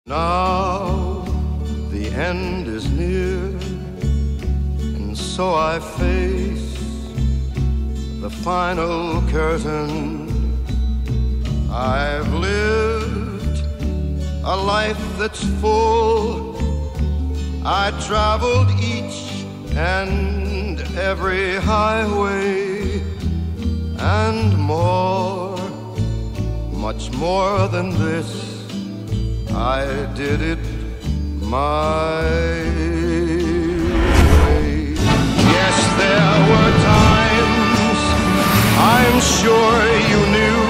Now the end is near, and so I face the final curtain. I've lived a life that's full. I traveled each and every highway, and more, much more than this, I did it my way. Yes, there were times I'm sure you knew